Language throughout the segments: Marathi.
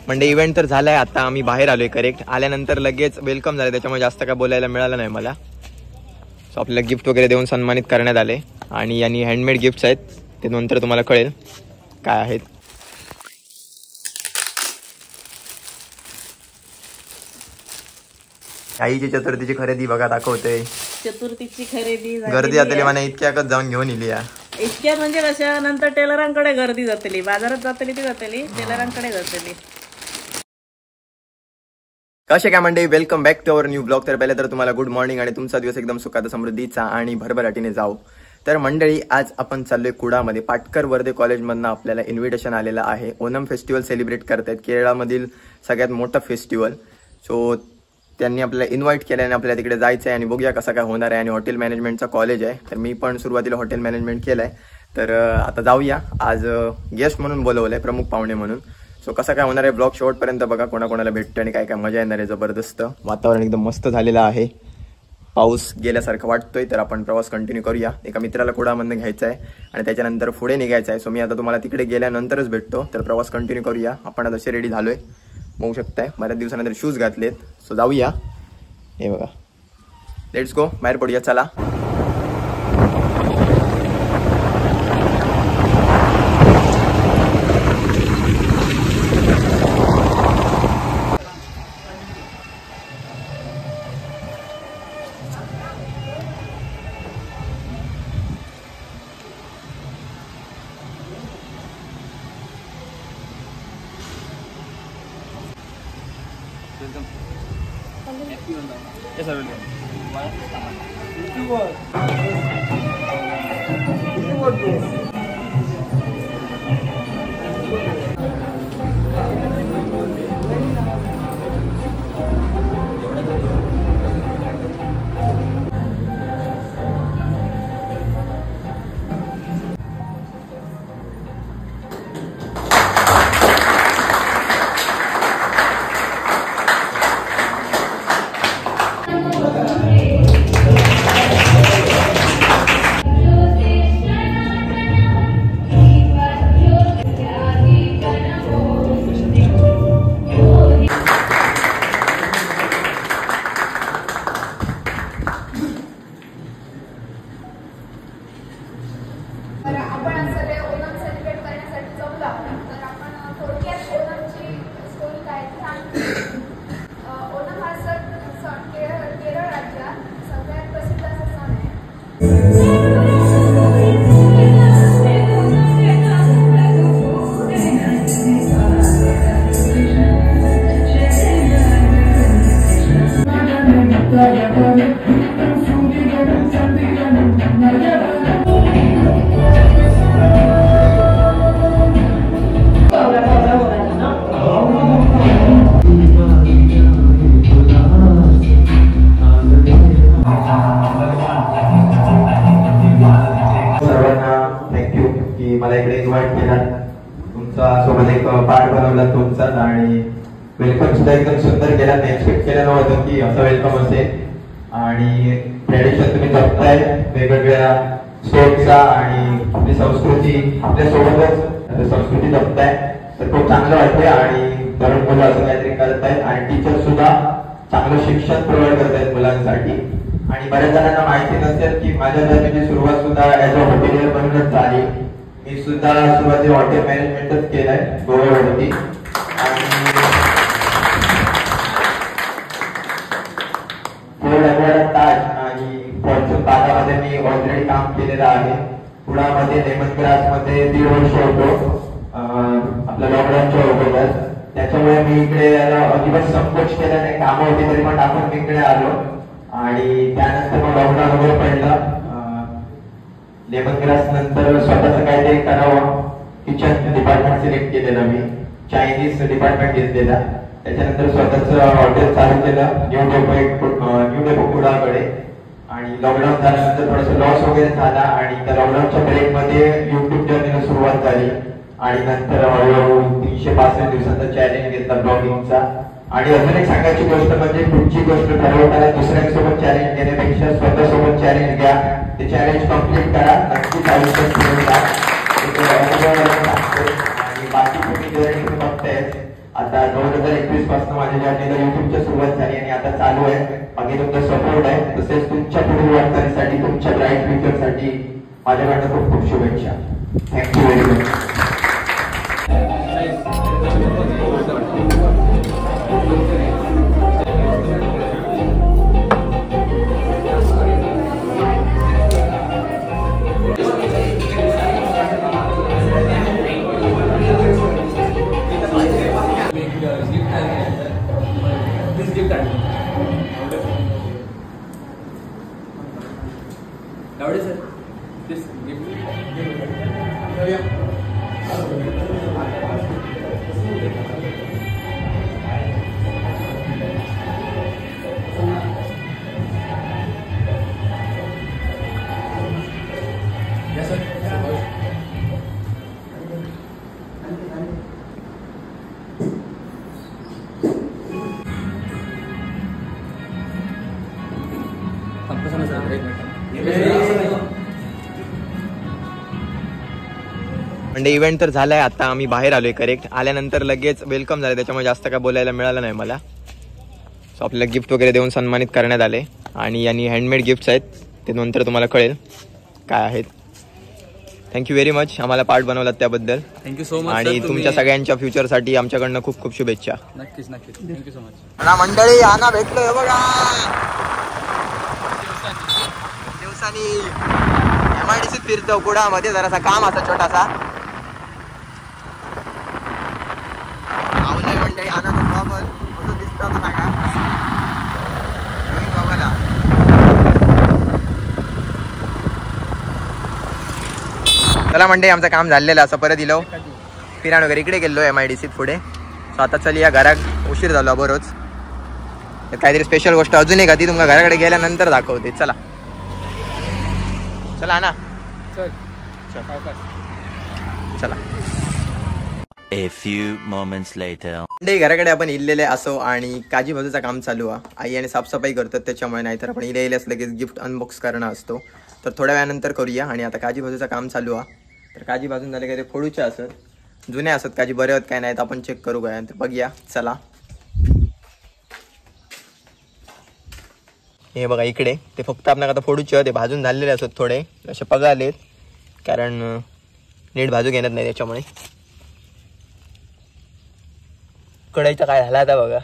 म्हणजे इव्हेंट तर झालाय, आता आम्ही बाहेर आलोय करेक्ट. आल्यानंतर लगेच वेलकम झालं, त्याच्यामुळे जास्त काय बोलायला मिळालं नाही मला. सो आपल्याला गिफ्ट वगैरे देऊन सन्मानित करण्यात आले आणि यांनी हँडमेड गिफ्ट्स आहेत, ते नंतर तुम्हाला कळेल काय आहेत. आईची चतुर्थीची खरेदी बघा दाखवते. चतुर्थीची खरेदी गर्दी जातली मला इतक्याकच जाऊन घेऊन इली. इतक्यात म्हणजे कशा नंतर टेलरांकडे गर्दी जातली, बाजारात जातली ती जातली, टेलरांकडे जातली. कसे काय मंडळी, welcome back to our new blog. तर पहिले तर तुम्हाला गुड मॉर्निंग आणि तुमचा दिवस एकदम सुखाचा, समृद्धीचा आणि भरभराटीने जाऊ. तर मंडळी आज आपण चाललोय कुडामध्ये. पाटकर वर्धे कॉलेजमधनं आपल्याला इन्व्हिटेशन आलेलं आहे. ओणम फेस्टिवल सेलिब्रेट करतायत, केरळमधील सगळ्यात मोठं फेस्टिवल. सो त्यांनी आपल्याला इन्व्हाइट केलं आणि आपल्याला तिकडे जायचं आहे आणि बघूया कसं काय होणार आहे. आणि हॉटेल मॅनेजमेंटचा कॉलेज आहे, तर मी पण सुरुवातीला हॉटेल मॅनेजमेंट केलं आहे. तर आता जाऊया. आज गेस्ट म्हणून बोलवलं आहे, प्रमुख पाहुणे म्हणून. सो कसं काय होणार आहे ब्लॉग शेवटपर्यंत बघा, कोणाकोणाला भेटतं आणि काय काय मजा येणार आहे. जबरदस्त वातावरण एकदम मस्त झालेलं आहे, पाऊस गेल्यासारखं वाटतोय. तर आपण प्रवास कंटिन्यू करूया. एका मित्राला कुडामधनं घ्यायचा आहे आणि त्याच्यानंतर पुढे निघायचं आहे. सो मी आता तुम्हाला तिकडे गेल्यानंतरच भेटतो. तर प्रवास कंटिन्यू करूया. आपण आता रेडी झालोय, बघू शकताय. बऱ्याच दिवसानंतर शूज घातलेत. सो जाऊया. हे बघा, लेट्स गो, बाहेर पडूया चला. मला इकडे इन्व्हाइट केला, तुमचा सोबत एक पार्ट बनवला तुमचाच आणि वेलकम सुद्धा एकदम सुंदर केला. एक्सपेक्ट केलं नव्हतं की असं वेलकम असेल. आणि ट्रेडिशन तुम्ही जपताय वेगवेगळ्या स्टेटचा आणि आपली संस्कृती, आपल्या सोबतच संस्कृती जपताय, तर खूप चांगलं वाटतंय. आणि तरुण मुलं असं काहीतरी करतायत आणि टीचर सुद्धा चांगलं शिक्षण प्रोव्हाइड करतायत मुलांसाठी. आणि बऱ्याच जणांना माहिती नसेल की माझ्या जर्नीची सुरुवात सुद्धा ऍज अ हॉटेलियर बनूनच झाली. मी सुद्धा सुरुवातीला हॉटेल मॅनेजमेंटच केलंय गोव्यावरती. आणि ताज आणि फॉर्च्यून ताजामध्ये मी ऑलरेडी काम केलेलं आहे. पुण्यामध्ये लेमन ग्रास मध्ये 1.5 वर्ष होतो, आपल्या लॉकडाऊनच्या अगोदर. त्याच्यामुळे मी इकडे अजिबात संकोच केला नाही, कामं होती तरी पण टाकून मी इकडे आलो. आणि त्यानंतर मग लॉकडाऊन वगैरे पडलं. लेमन ग्रास नंतर स्वतःच काहीतरी करावं, किचन डिपार्टमेंट सिलेक्ट केलेलं मी, चायनीज डिपार्टमेंट घेतलेला. त्याच्यानंतर स्वतःच हॉटेल चालू केलं न्यू डेपो कुडाकडे. आणि लॉकडाऊन झाल्यानंतर थोडंसं लॉस वगैरे झाला आणि त्या लॉकडाऊनच्या ब्रेकमध्ये युट्यूब जर्नीला सुरुवात झाली. आणि नंतर हळूहळू 365 दिवसांचा चॅलेंज घेतला ब्लॉगिंगचा. आणि अजून एक सांगायची गोष्ट म्हणजे पुढची गोष्ट ठरवताना दुसऱ्यांसोबत चॅलेंज घेण्यापेक्षा स्वतःसोबत चॅलेंज घ्या, ते चॅलेंज कम्प्लीट करा, नक्कीच आयुष्यात पुढे जा. आणि बाकी तुम्ही जर्नी तुम्ही बघताय, आता 2021 पासून माझ्या जर्नीला युट्यूबची सुरुवात झाली आणि आता चालू आहे. बाकी तुमचा सपोर्ट आहे, तसेच तुमच्या पुढील वाटचालीसाठी, तुमच्या ब्राईट फ्युचरसाठी माझ्याकडनं खूप खूप शुभेच्छा. Thank you very much. म्हणजे इव्हेंट तर झालाय, आता आम्ही बाहेर आलोय. करेक्ट आल्यानंतर लगेच वेलकम झालं, त्याच्यामुळे जास्त काय बोलायला मिळालं नाही मला. सो आपल्याला गिफ्ट वगैरे देऊन सन्मानित करण्यात आले आणि यांनी हँडमेड गिफ्ट्स आहेत, ते नंतर तुम्हाला कळेल काय आहेत. थँक्यू व्हेरी मच आम्हाला पार्ट बनवलात त्याबद्दल. Thank you so much. आणि तुमच्या सगळ्यांच्या फ्युचरसाठी आमच्याकडनं खूप खूप शुभेच्छा. नक्कीच नक्कीच. Thank you so much. मला मंडळी आना भेटलोय बघा दिवसांनी. MIDC फिरतो कुडामध्ये, जरासा काम असा छोटासा. मंडळी आना बघा दिसतात सांगा बघायला. चला मंडळी आमचं काम झालेलं असं परत दिलो फिराण वगैरे इकडे गेलो MIDC पुढे. सो आता चल या घरात उशीर झालो बरोच. काहीतरी स्पेशल गोष्ट अजून एक ती तुमच्या घराकडे गेल्यानंतर दाखवते. चला चला ना चला. A few moments later. घराकडे आपण इल्लेले असो आणि काजी बाजूचं काम चालू आहे. आई आणि साफसफाई करतात त्याच्यामुळे, नाहीतर आपण इले इलेच लगेच गिफ्ट अनबॉक्स करणं असतो. तर थोड्या वेळानंतर करूया. आणि आता काजी बाजूचं काम चालू आहे. तर काजी बाजून झाले काही ते फोडूचे असत, जुने असत काजी बरे होत काय नाहीत, आपण चेक करू काय. तर बघूया चला. हे बघा इकडे ते फक्त आपण आता फोडूचे ते भाजून झालेले असत, थोडे असे पगालेत कारण नीट भाजू घेण्यात नाही त्याच्यामुळे. कढईचा काय झाला आता बघा,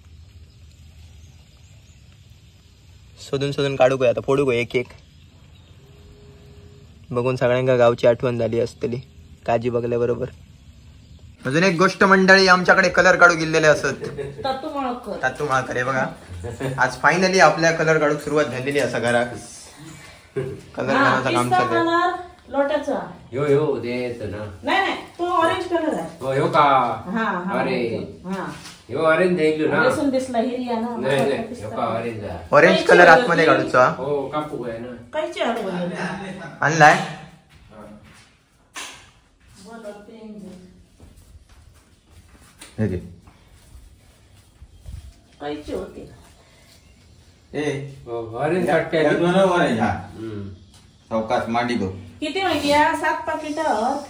शोधून शोधून काढू काय आता, फोडू काय एक एक. बघून सगळ्यांना गावची आठवण झाली असतली काजी बघल्या बरोबर. अजून एक गोष्ट मंडळी, आमच्याकडे कलर काढू गेलेले असत. तातू माळकर बघा, आज फायनली आपल्या कलर काढूक सुरुवात झालेली असा घरात. कलर करायचं काम चालू आहे. लोटाचा यो यो देत ना. नाही नाही तो ऑरेंज कलर आहे. हो यो का. हा हा अरे हा यो ऑरेंज देईल ना. दिसून दिसला हिरिया ना. नाही नाही यो का ऑरेंज आहे. ऑरेंज कलर आतमध्ये काढूचा. हो कापू आहे ना. कायची आठवण आणलाय. कायची होती ऑरेंज काटते. ऑरेंज हा चौकात मांडी बघ किती माहिती 7 पाकिट.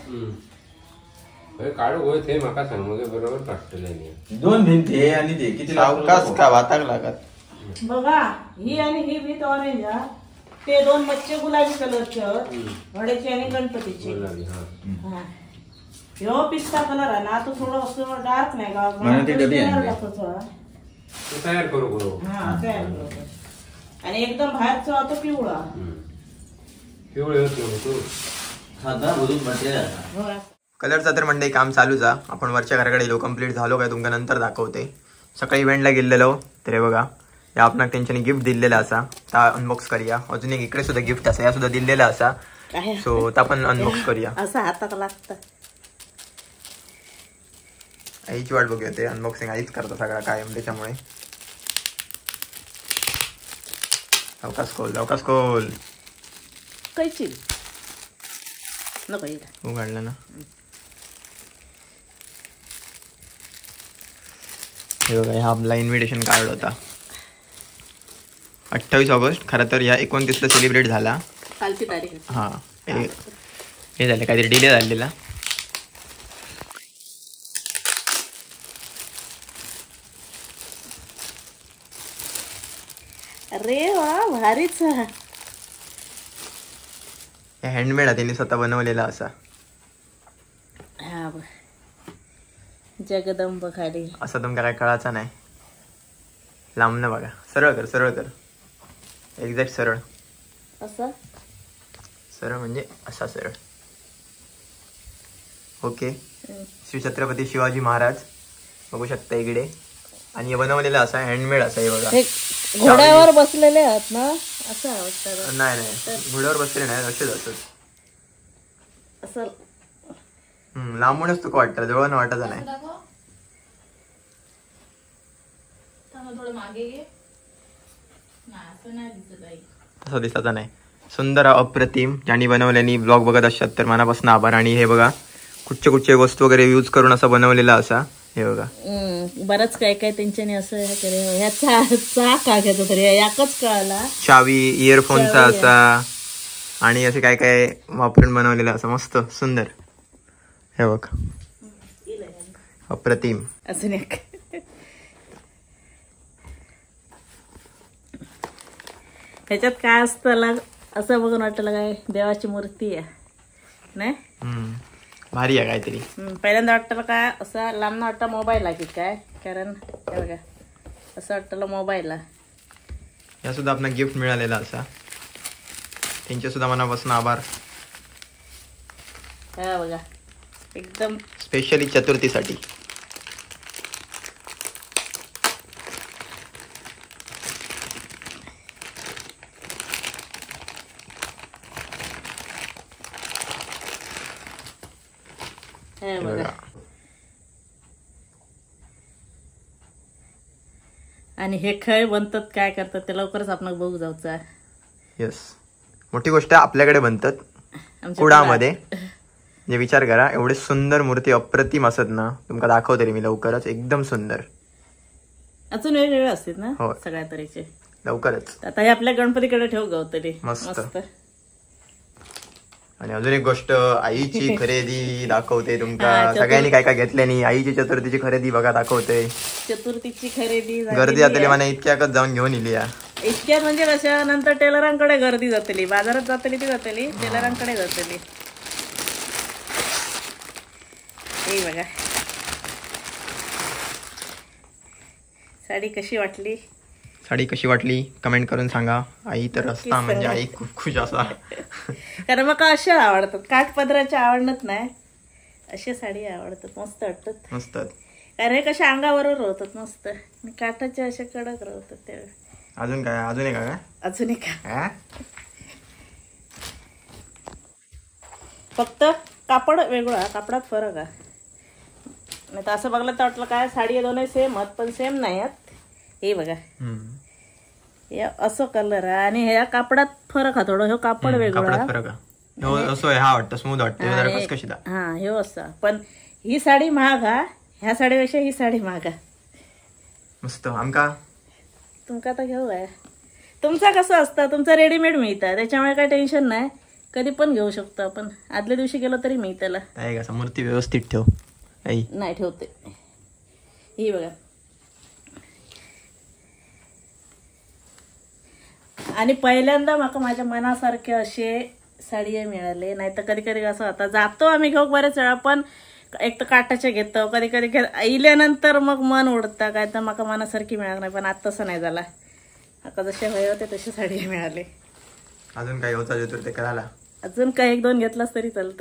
काढू होय ते माका सांग मग बरोबर काटले. 2 भिंती आहे आणि ते किती सावकाश का वाताक लागत. बघा ही आणि ही भीत ऑरेंज हा. ते 2 मच्छे गुलाबी कलरचे वड्याची आणि गणपतीची. हा ह्यो पिस्ता कलर आहे ना, तो थोडं असं डार्क नाही का म्हणून ती डबी आहे. तयार करू करू. हा तयार करू. आणि एकदम बाहेरचा तो पिवळा. पिवळे होतो तू साधा भरून बसलेला. कलरचा तर मंडळी काम चालूच आहे. आपण वरच्या घराकडे गेलो, कम्प्लीट झालो काय तुमका नंतर दाखवते. सकाळी इव्हेंटला गेलेलो तर हे बघा, या आपण त्यांच्यानी गिफ्ट दिलेला असा, ता अनबॉक्स करूया. अजून एक इकडे सुद्धा गिफ्ट असा, या सुद्धा दिलेला असा. सो ता पण अनबॉक्स करूया. असं हातात लागतं. आईची वाट बघूया, ते अनबॉक्सिंग आईच करतो सगळा कायम, त्याच्यामुळे अवकाश खोल कैची नको उघडलं ना. हे बघा, हा आपला इन्व्हिटेशन कार्ड होता. 28 ऑगस्ट. खरं तर या 29ला सेलिब्रेट झाला. कालची तारीख. हा हे झालं, काहीतरी डिले झालेला. अरे वा भारीच. हँडमेड आहे, त्यांनी स्वतः बनवलेला असा. हा बघ जगदंब खाली असं तुमका काय कळायचं नाही. लांबनं बघा, सरळ कर सरळ कर, एक्झॅक्ट सरळ. असं सरळ म्हणजे असा सरळ. ओके. श्री छत्रपती शिवाजी महाराज बघू शकता इकडे. आणि हे बनवलेलं असा हँडमेड असा. हे बघा हे घोड्यावर बसलेले आहात ना, असं आवडतं. नाही नाही, घोड्यावर बसले नाही, असेच असत. असं लांबूनच तुका वाटतं, जवळ वाटायचं नाही. असं दिसत नाही. सुंदर अप्रतिम. ज्यांनी बनवल्यानी ब्लॉग बघत असतात तर मनापासून आभार. आणि हे बघा कुठचे कुठचे वस्तू वगैरे यूज करून असं बनवलेला असा. हे बघा बरंच काय काय त्यांच्याने असं हे करे. ह्याचा का घ्यायचं तरी याकच कळाला. चावी, इयरफोनचा असा आणि असे काय काय वापरून बनवलेलं असं मस्त सुंदर. हे बघ अप्रतिम. अजून एक ह्याच्यात काय असतं असं बघून वाटलं काय देवाची मूर्ती आहे नाही. भारी आहे काहीतरी. पहिल्यांदा वाटलं काय असं लांब वाटतं मोबाईल आहे की काय, कारण हे बघा असं वाटलं मोबाईल आहे. या सुद्धा आपला गिफ्ट मिळालेला असा. त्यांचे सुद्धा मनापासून आभार. हा बघा एकदम स्पेशली चतुर्थीसाठी. हे बघा. आणि हे खेळ बनतात काय करतात ते लवकरच आपण बघू जाऊचा. येस, मोठी गोष्ट आपल्याकडे बनतात कुडामध्ये. जे विचार करा, एवढे सुंदर मूर्ती अप्रतिम असत ना. तुमका दाखवते मी लवकरच, एकदम सुंदर. अजून वेगवेगळे असतात ना हो. सगळ्या तऱ्हेचे. लवकरच. आता हे आपल्या गणपतीकडे ठेवू गवतरी मस्त. आणि अजून एक गोष्ट, आईची खरेदी दाखवते तुमका. सगळ्यांनी काय काय घेतल्यानी आईची चतुर्थीची खरेदी बघा दाखवते. चतुर्थीची खरेदी गर्दी जातली मला इतक्याकच जाऊन घेऊन इली. इतक्यात म्हणजे कशा, नंतर टेलरांकडे गर्दी जातली, बाजारात जातली ती जातली, टेलरांकडे जातली. हे बघा साडी कशी वाटली. साडी कशी वाटली कमेंट करून सांगा. आई तर असता म्हणजे आई खूप खुश असा. कारण मग अशा आवडतात, काठपदराच्या आवडत नाही, अशा साडी आवडतात, मस्त वाटतात. मस्त. कारण हे कशा अंगाबरोबर राहतात मस्त, काठाच्या अशा कडक राहतात त्या. अजून काय, अजून एक काय, अजून एक फक्त कापड वेगळं, कापडात फरक आहे. नाही तर असं बघलं तर वाटलं काय साडी दोन्ही सेम आहेत, पण सेम नाही आहेत. हे बघा हे असं कलर आहे आणि ह्या कापडात फरक आहे थोडं. हे कापड वेगळं फरक आहे. हा वाटतं स्मूथ वाटतं. हा हे असं, पण ही साडी महाग हा, ह्या साडीपेक्षा ही साडी महाग आहे. मस्त. आमका तुमका तर घेऊ आहे. तुमचा कसं असतं, तुमचं रेडीमेड मिळतं, त्याच्यामुळे काही टेन्शन नाही, कधी पण घेऊ शकतो आपण. आदल्या दिवशी गेलो तरी मिळतं. कसं मूर्ती व्यवस्थित ठेव. नाही ठेवते. ही बघा. आणि पहिल्यांदा माका माझ्या मनासारखे असे साडी मिळाले. नाही तर कधी कधी कसं आता जातो आम्ही घेऊ बरेच वेळा, पण एक तर काटाचे घेतो, कधी कधी इल्यानंतर मग मन उडतं काय तर माका मनासारखी मिळाली नाही. पण आता तसं नाही झाला, आता जसे हवे होते तसे साडी मिळाले. अजून काय होता ते करायला, अजून काय एक दोन घेतलास तरी चालता.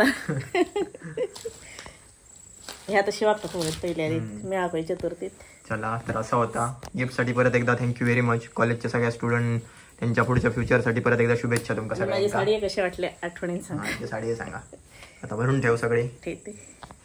ह्या तशी वाटत पहिल्या मिळाली चतुर्थीत. चला तर असा होता. गिफ्टसाठी परत एकदा थँक्यू व्हेरी मच. कॉलेजच्या सगळ्या स्टुडंट त्यांच्या पुढच्या फ्युचरसाठी परत एकदा शुभेच्छा तुमका सगळ्यांना. माझी साडी कशी वाटली आठवणीने सांगा. साडी सांगा. आता भरून ठेव सगळे. ठीक आहे.